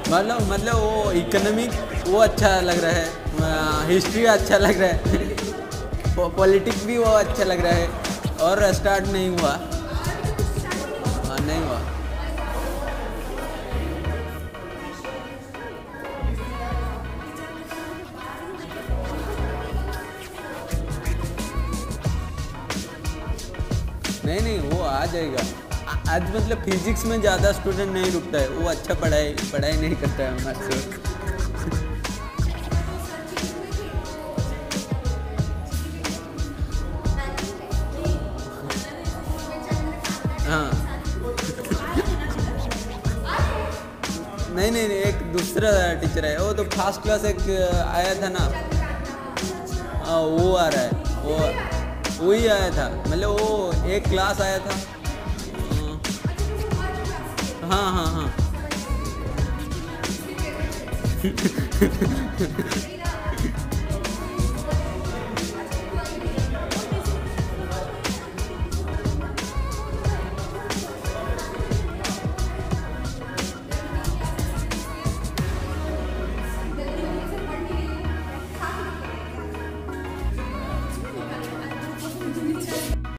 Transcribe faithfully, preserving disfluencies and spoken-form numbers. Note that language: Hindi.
मतलब मतलब वो इकोनॉमिक वो अच्छा लग रहा है, हिस्ट्री अच्छा लग रहा है, पॉलिटिक्स भी वो अच्छा लग रहा है, और स्टार्ट नहीं हुआ। हाँ नहीं हुआ। नहीं नहीं वो आ जाएगा आज। मतलब फिजिक्स में ज़्यादा स्टूडेंट नहीं रुकता है, वो अच्छा पढ़ाई पढ़ाई नहीं करता है हमारे से। हाँ नहीं नहीं नहीं एक दूसरा टीचर है, वो तो फर्स्ट क्लास एक आया था ना। हाँ वो आ रहा है, वो वही आया था, मतलब वो एक क्लास आया था। हाँ हाँ हाँ